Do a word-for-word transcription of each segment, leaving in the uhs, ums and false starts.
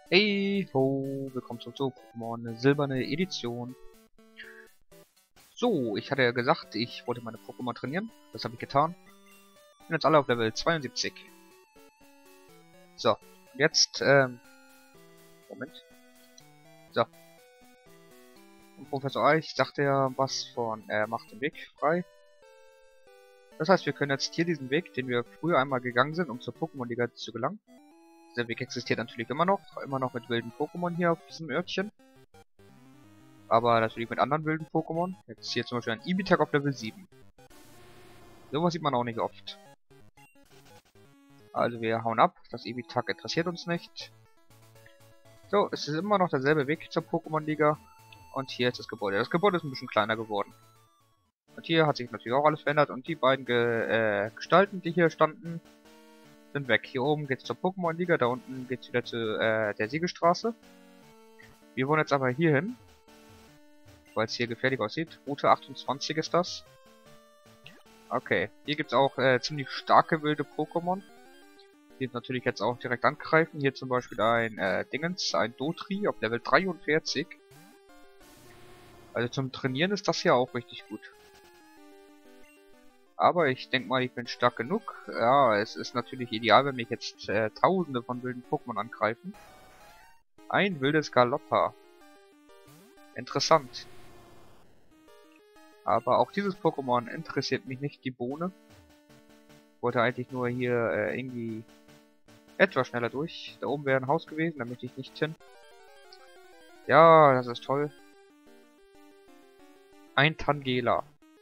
Hey ho, willkommen zurück zu Pokémon Silberne Edition. So, ich hatte ja gesagt, ich wollte meine Pokémon trainieren. Das habe ich getan. Sind jetzt alle auf Level zweiundsiebzig. So, und jetzt, ähm, Moment. So. Und Professor Eich sagte ja was von, er macht den Weg frei. Das heißt, wir können jetzt hier diesen Weg, den wir früher einmal gegangen sind, um zur Pokémon-Liga zu gelangen. Der Weg existiert natürlich immer noch, immer noch mit wilden Pokémon hier auf diesem Örtchen. Aber natürlich mit anderen wilden Pokémon. Jetzt hier zum Beispiel ein Ibitak auf Level sieben. Sowas sieht man auch nicht oft. Also wir hauen ab. Das Ibitak interessiert uns nicht. So, es ist immer noch derselbe Weg zur Pokémon-Liga. Und hier ist das Gebäude. Das Gebäude ist ein bisschen kleiner geworden. Und hier hat sich natürlich auch alles verändert. Und die beiden Ge äh, Gestalten, die hier standen, sind weg. Hier oben geht es zur Pokémon-Liga. Da unten geht es wieder zu äh, der Siegestraße. Wir wollen jetzt aber hier hin, weil es hier gefährlich aussieht. Route achtundzwanzig ist das. Okay, hier gibt es auch äh, ziemlich starke wilde Pokémon. Die natürlich jetzt auch direkt angreifen. Hier zum Beispiel ein äh, Dingens, ein Dotri auf Level dreiundvierzig. Also zum Trainieren ist das hier auch richtig gut. Aber ich denke mal, ich bin stark genug. Ja, es ist natürlich ideal, wenn mich jetzt äh, tausende von wilden Pokémon angreifen. Ein wildes Galoppa. Interessant. Aber auch dieses Pokémon interessiert mich nicht, die Bohne. Ich wollte eigentlich nur hier äh, irgendwie etwas schneller durch. Da oben wäre ein Haus gewesen, da möchte ich nicht hin. Ja, das ist toll. Ein Tangela.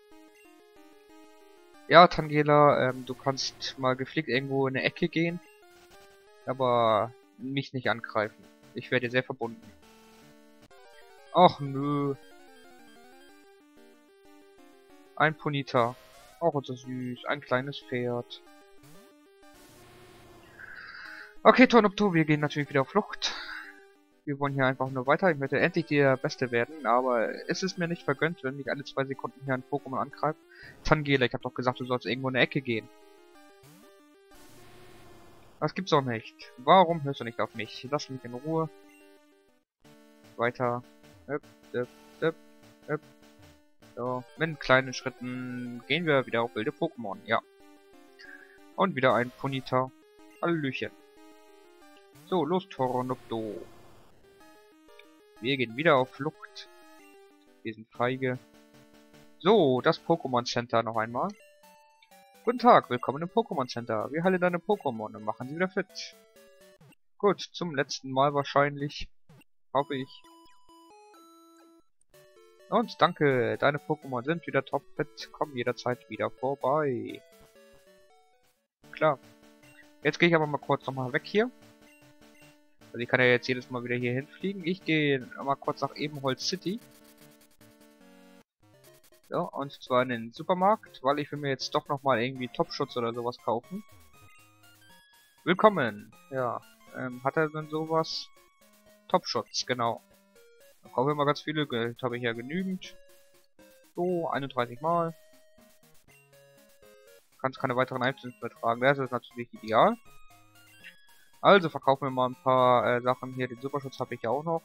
Ja, Tangela, ähm, du kannst mal gepflegt irgendwo in eine Ecke gehen. Aber mich nicht angreifen. Ich werde dir sehr verbunden. Ach nö. Ein Ponita. Auch so süß. Ein kleines Pferd. Okay, Tornupto, wir gehen natürlich wieder auf Flucht. Wir wollen hier einfach nur weiter. Ich möchte endlich der Beste werden, aber es ist mir nicht vergönnt, wenn mich alle zwei Sekunden hier ein Pokémon angreift. Tangela, ich hab doch gesagt, du sollst irgendwo in eine Ecke gehen. Das gibt's doch nicht. Warum hörst du nicht auf mich? Lass mich in Ruhe. Weiter. Öp, öp, öp, öp. So, mit kleinen Schritten gehen wir wieder auf wilde Pokémon, ja. Und wieder ein Ponita. Hallöchen. So, los, Tornupto. Wir gehen wieder auf Flucht. Wir sind feige. So, das Pokémon Center noch einmal. Guten Tag, willkommen im Pokémon Center. Wir heilen deine Pokémon und machen sie wieder fit. Gut, zum letzten Mal wahrscheinlich. Hoffe ich. Und danke, deine Pokémon sind wieder topfit. Komm jederzeit wieder vorbei. Klar. Jetzt gehe ich aber mal kurz nochmal weg hier. Also ich kann ja jetzt jedes Mal wieder hier hinfliegen. Ich gehe mal kurz nach Ebenholz City. So, und zwar in den Supermarkt, weil ich will mir jetzt doch nochmal irgendwie Topschutz oder sowas kaufen. Willkommen. Ja, ähm, hat er denn sowas? Topschutz, genau. Da kaufen wir mal ganz viele, Geld habe ich ja genügend. So, einunddreißig Mal. Kannst keine weiteren Items mehr tragen, das ist natürlich ideal. Also verkaufen wir mal ein paar äh, Sachen hier. Den Superschutz habe ich ja auch noch.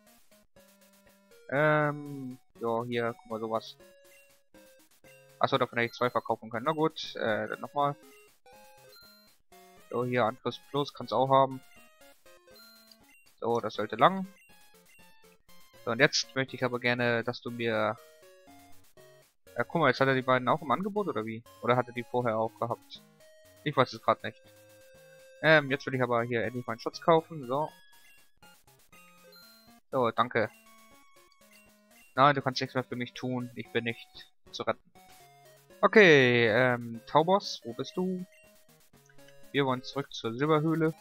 Ähm, ja, hier, guck mal, sowas. Achso, davon hätte ich zwei verkaufen können. Na gut, äh, dann nochmal. So, hier Angriff Plus, kannst auch haben. So, das sollte lang. So, und jetzt möchte ich aber gerne, dass du mir... Ja, guck mal, jetzt hat er die beiden auch im Angebot, oder wie? Oder hatte die vorher auch gehabt? Ich weiß es gerade nicht. Ähm, jetzt will ich aber hier endlich meinen Schutz kaufen, so. So, danke. Nein, du kannst nichts mehr für mich tun. Ich bin nicht zu retten. Okay, ähm, Taubos, wo bist du? Wir wollen zurück zur Silberhöhle.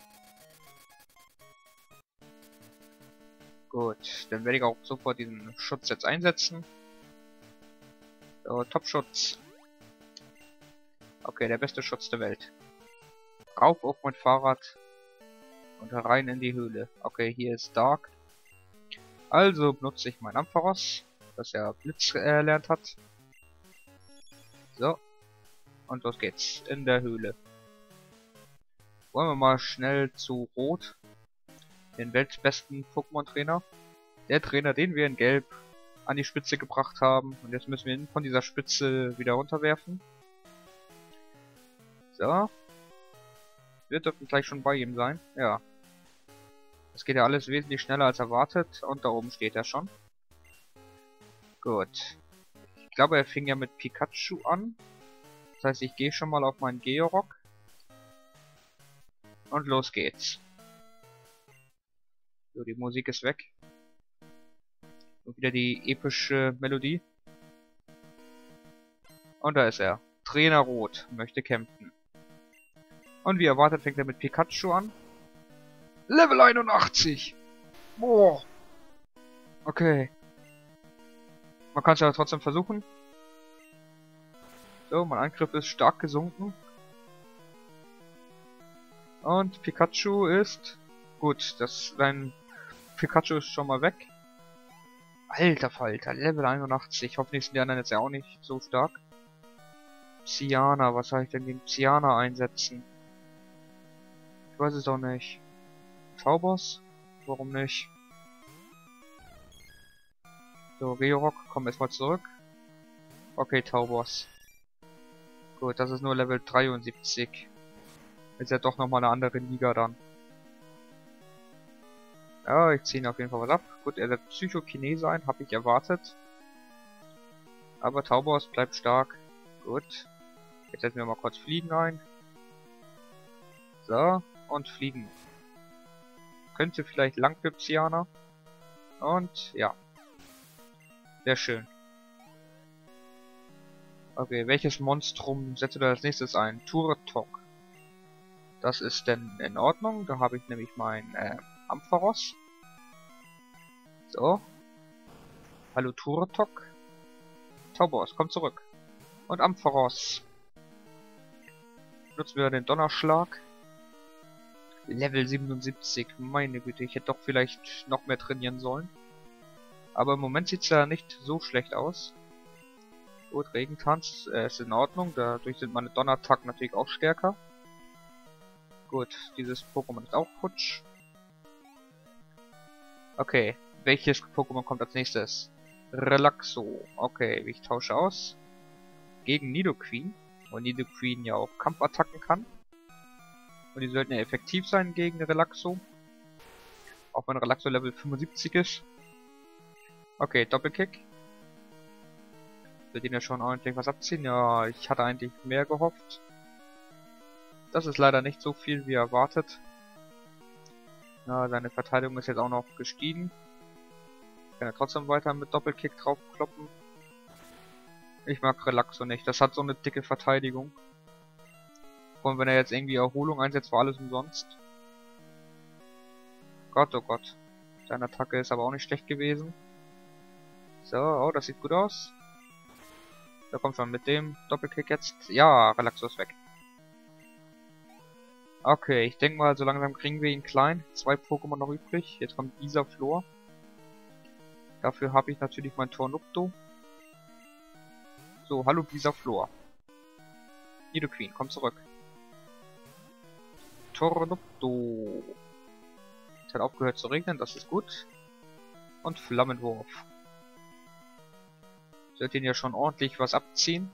Gut, dann werde ich auch sofort diesen Schutz jetzt einsetzen. So, Top-Schutz. Okay, der beste Schutz der Welt. Rauf auf mein Fahrrad und rein in die Höhle. Okay, hier ist Dark. Also benutze ich mein Ampharos, das ja Blitz erlernt hat. So. Und los geht's. In der Höhle. Wollen wir mal schnell zu Rot. Den weltbesten Pokémon-Trainer. Der Trainer, den wir in Gelb an die Spitze gebracht haben. Und jetzt müssen wir ihn von dieser Spitze wieder runterwerfen. So. Wir dürfen gleich schon bei ihm sein. Ja. Das geht ja alles wesentlich schneller als erwartet. Und da oben steht er schon. Gut. Ich glaube, er fing ja mit Pikachu an. Das heißt, ich gehe schon mal auf meinen Georock. Und los geht's. So, die Musik ist weg. Und wieder die epische Melodie. Und da ist er. Trainer Rot möchte kämpfen. Und wie erwartet fängt er mit Pikachu an. Level einundachtzig! Boah! Okay. Man kann es ja trotzdem versuchen. So, mein Angriff ist stark gesunken. Und Pikachu ist... Gut, das sein Pikachu ist schon mal weg. Alter Falter, Level einundachtzig. Hoffentlich sind die anderen jetzt ja auch nicht so stark. Psyana, was soll ich denn gegen Psyana einsetzen? Ich weiß es auch nicht. Taubos? Warum nicht? So, Georock, komm erstmal zurück. Okay, Taubos. Gut, das ist nur Level dreiundsiebzig. Ist ja doch nochmal eine andere Liga dann. Ja, ich ziehe ihn auf jeden Fall was ab. Gut, er wird Psychokinese ein, habe ich erwartet. Aber Taubos bleibt stark. Gut. Jetzt setzen wir mal kurz Fliegen ein. So, und Fliegen. Könnte vielleicht lang für Psyana. Und ja. Sehr schön. Okay, welches Monstrum setzt du da als nächstes ein? Turtok. Das ist denn in Ordnung. Da habe ich nämlich mein äh, Ampharos. So. Hallo Turtok. Taubos, komm zurück. Und Ampharos. Nutzen wir den Donnerschlag. Level siebenundsiebzig. Meine Güte, ich hätte doch vielleicht noch mehr trainieren sollen. Aber im Moment sieht es ja nicht so schlecht aus. Gut, Regentanz äh, ist in Ordnung. Dadurch sind meine Donnertacken natürlich auch stärker. Gut, dieses Pokémon ist auch futsch. Okay, welches Pokémon kommt als nächstes? Relaxo. Okay, ich tausche aus. Gegen Nidoqueen. Und Nidoqueen ja auch Kampfattacken kann. Und die sollten ja effektiv sein gegen Relaxo. Auch wenn Relaxo Level fünfundsiebzig ist. Okay, Doppelkick. Wird ihn ja schon ordentlich was abziehen. Ja, ich hatte eigentlich mehr gehofft. Das ist leider nicht so viel wie erwartet. Ja, seine Verteidigung ist jetzt auch noch gestiegen. Kann er trotzdem weiter mit Doppelkick draufkloppen. Ich mag Relaxo nicht. Das hat so eine dicke Verteidigung. Und wenn er jetzt irgendwie Erholung einsetzt, war alles umsonst. Gott, oh Gott. Seine Attacke ist aber auch nicht schlecht gewesen. So, oh, das sieht gut aus. Da kommt schon mit dem Doppelkick jetzt. Ja, Relaxo ist weg. Okay, ich denke mal, so langsam kriegen wir ihn klein. Zwei Pokémon noch übrig. Jetzt kommt dieser Flor. Dafür habe ich natürlich mein Tornupto. So, hallo Bisaflor. Nidoqueen, komm zurück. Tornupto. Es hat aufgehört zu regnen, das ist gut. Und Flammenwurf. Sollte ihn ja schon ordentlich was abziehen.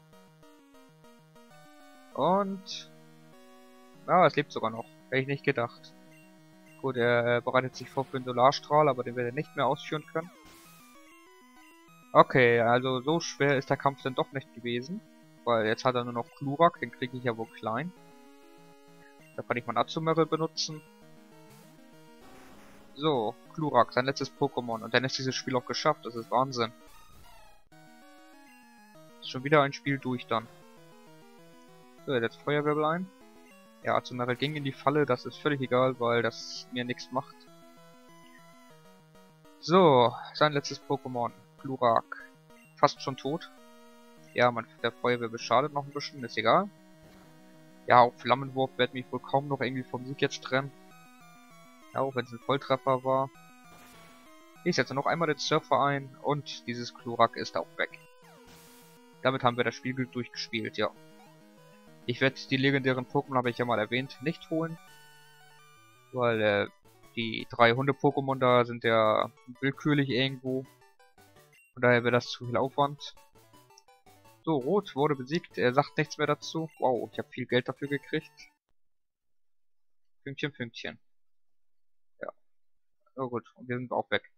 Und... ja, es lebt sogar noch. Hätte ich nicht gedacht. Gut, er äh, bereitet sich vor für den Solarstrahl, aber den wird er nicht mehr ausführen können. Okay, also so schwer ist der Kampf dann doch nicht gewesen. Weil jetzt hat er nur noch Glurak, den kriege ich ja wohl klein. Da kann ich mein Azumarill benutzen. So, Glurak, sein letztes Pokémon. Und dann ist dieses Spiel auch geschafft, das ist Wahnsinn. Ist schon wieder ein Spiel durch dann. So, jetzt Feuerwirbel ein. Ja, Azumarill ging in die Falle, das ist völlig egal, weil das mir nichts macht. So, sein letztes Pokémon. Glurak. Fast schon tot. Ja, man, der Feuerwirbel schadet noch ein bisschen, ist egal. Ja, auch Flammenwurf wird mich wohl kaum noch irgendwie vom Sieg jetzt trennen. Ja, auch wenn es ein Volltreffer war. Ich setze noch einmal den Surfer ein und dieses Glurak ist auch weg. Damit haben wir das Spiel durchgespielt, ja. Ich werde die legendären Pokémon, habe ich ja mal erwähnt, nicht holen. Weil, äh, Die drei Hunde-Pokémon da sind ja willkürlich irgendwo. Von daher wäre das zu viel Aufwand. So, Rot wurde besiegt. Er sagt nichts mehr dazu. Wow, ich habe viel Geld dafür gekriegt. Pünktchen, Pünktchen. Ja. Oh gut, und wir sind auch weg.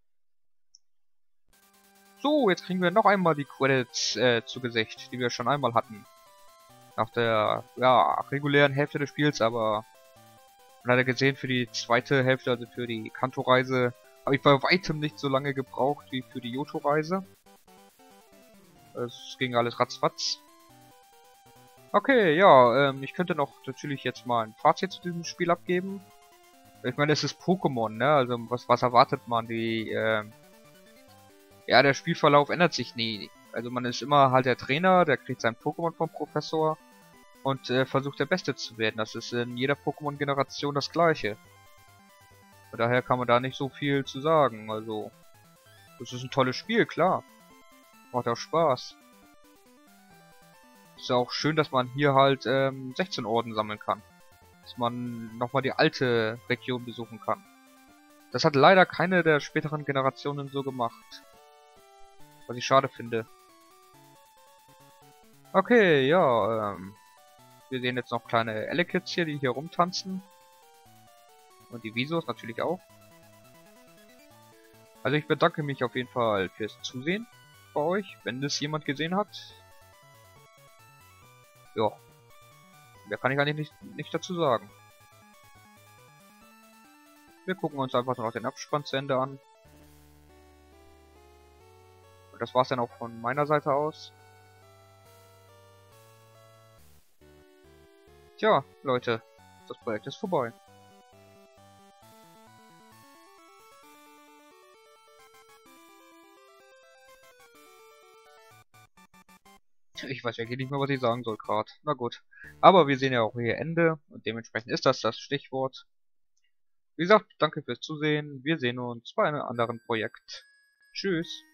So, jetzt kriegen wir noch einmal die Credits äh, zu Gesicht, die wir schon einmal hatten. Nach der, ja, regulären Hälfte des Spiels, aber man hat ja gesehen, für die zweite Hälfte, also für die Kanto-Reise, habe ich bei weitem nicht so lange gebraucht wie für die Johto-Reise. Es ging alles ratzfatz. Okay, ja, ähm, ich könnte noch natürlich jetzt mal ein Fazit zu diesem Spiel abgeben. Ich meine, es ist Pokémon, ne? Also was, was erwartet man? Die, äh, ja, der Spielverlauf ändert sich nie. Also man ist immer halt der Trainer, der kriegt sein Pokémon vom Professor und äh, versucht der Beste zu werden. Das ist in jeder Pokémon-Generation das gleiche. Von daher kann man da nicht so viel zu sagen. Also, das ist ein tolles Spiel, klar. Macht auch Spaß. Ist ja auch schön, dass man hier halt ähm, sechzehn Orden sammeln kann. Dass man nochmal die alte Region besuchen kann. Das hat leider keine der späteren Generationen so gemacht. Was ich schade finde. Okay, ja, ähm, wir sehen jetzt noch kleine Elekits hier, die hier rumtanzen. Und die Visos natürlich auch. Also ich bedanke mich auf jeden Fall fürs Zusehen bei euch, wenn das jemand gesehen hat. Ja, mehr kann ich eigentlich nicht, nicht dazu sagen. Wir gucken uns einfach noch den Abspann zu Ende an. Und das war's dann auch von meiner Seite aus. Tja, Leute, das Projekt ist vorbei. Ich weiß wirklich nicht mehr, was ich sagen soll gerade. Na gut. Aber wir sehen ja auch hier Ende und dementsprechend ist das das Stichwort. Wie gesagt, danke fürs Zusehen. Wir sehen uns bei einem anderen Projekt. Tschüss.